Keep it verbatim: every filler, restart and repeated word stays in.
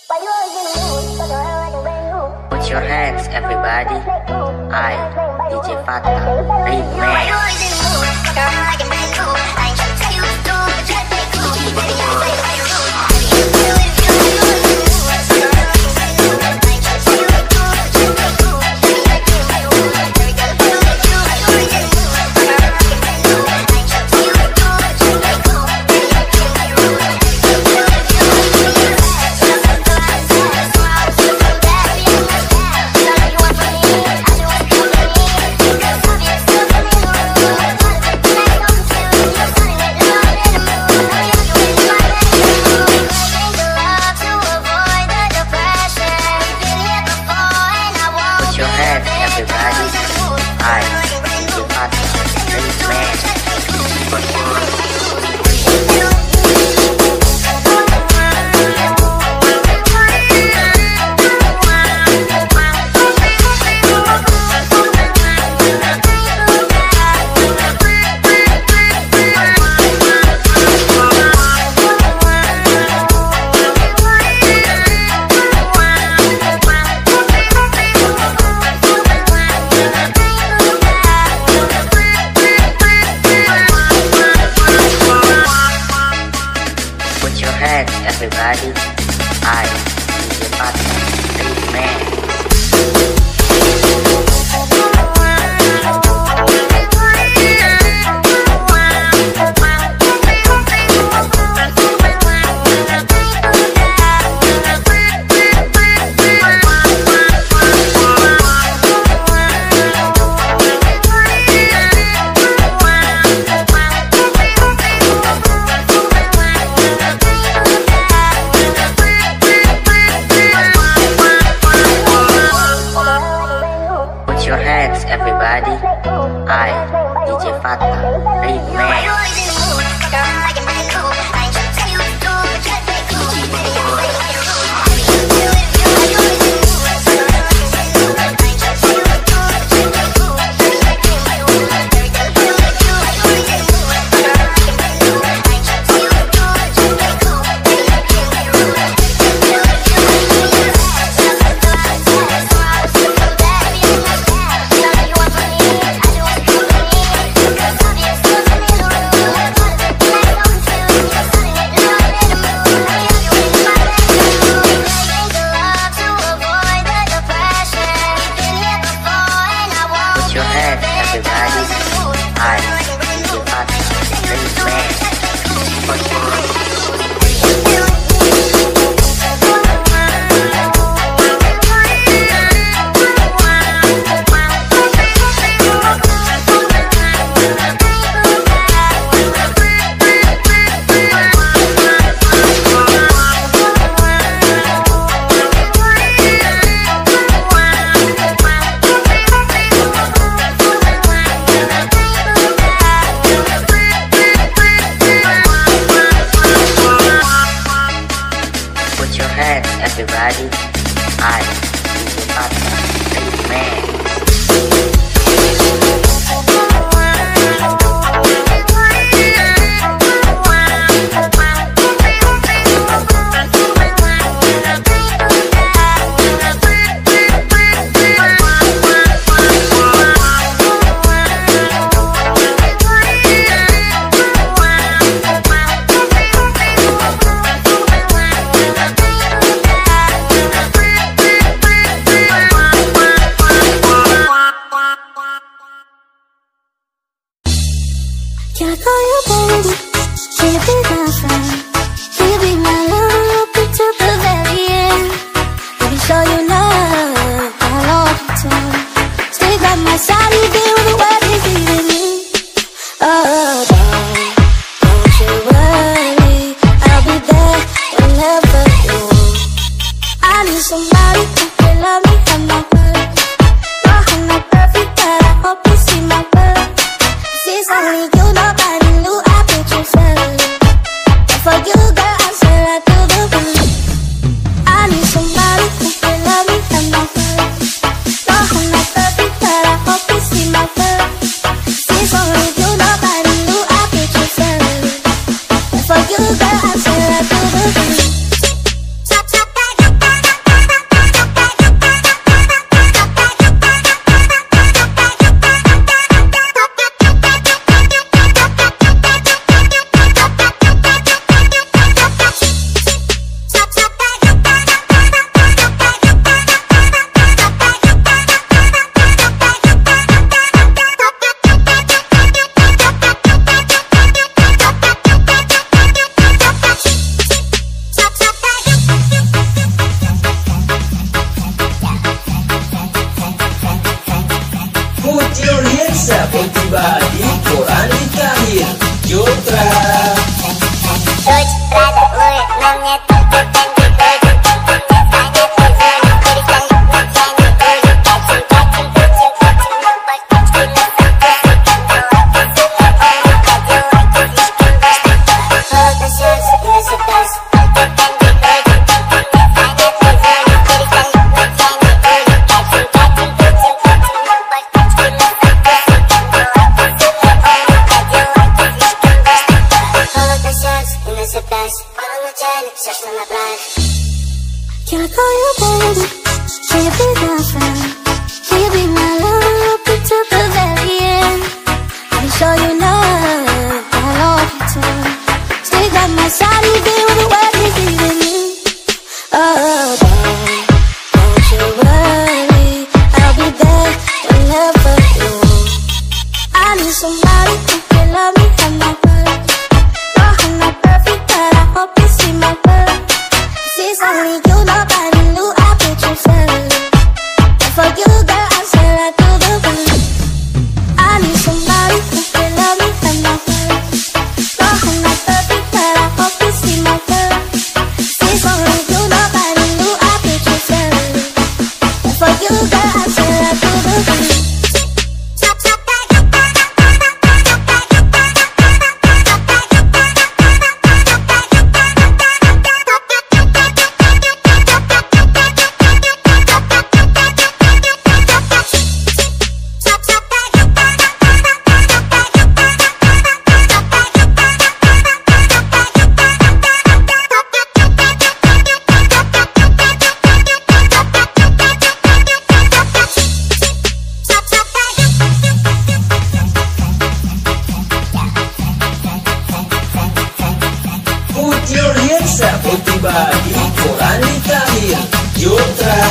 Put your hands, everybody. I, D J Fata, Remix. Everybody, I, D J Fata, Remix. Your hands, everybody. I, D J Fata, Remix. Your hands, everybody. I, D J Fata, Remix. Put your hands, everybody. I, D J Fata, Remix. Can I call you baby? Can you be my friend? Can you be my love to the very end? Let me show you love, I'll hold you tight. Stay by my side, you be with the world is leaving me. Oh, darling, don't you worry, I'll be there whenever you want. I need somebody who can love me and my word. Oh, I'm not perfect, but I hope you see my worth. It's only you, nobody knew I put you first. And for you, girl, I said I do the work. I need somebody who can love me and my word. No, I'm not perfect, but I hope you see my worth. It's only you, nobody knew I put you first. And for you, girl, I said I do the work. Riansa pun tiba di Korani terakhir Yotra. Dodge, Prada, Louis, namanya Tutup dan Diberi Can I call you baby? Can you be my friend? Can you be my love until the very end? Let me show you love, I love you too. Stay by my side even when the world is leaving me. Oh, babe, don't you worry, I'll be there whenever you want. I need somebody who can love me and my word. No, I'm not perfect, but I hope you see my worth. It's only you, nobody knew I put you first. And for you, girl, I said I do the work. I need somebody who can love me and my word. No, I'm not perfect, but I hope you see my worth. It's only you, nobody knew I put you first. And for you, girl, I said I do the work. Riansa pun tiba di Korani terakhir Yotra.